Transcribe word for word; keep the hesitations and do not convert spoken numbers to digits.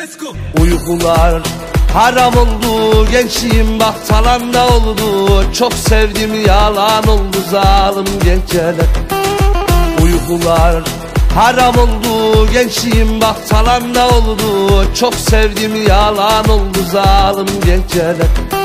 Let's go. Uykular haram oldu, gençliğim bak talanda oldu. Çok sevdim yalan oldu zalim geceler. Uykular haram oldu, gençliğim bak talanda oldu. Çok sevdim yalan oldu zalim geceler.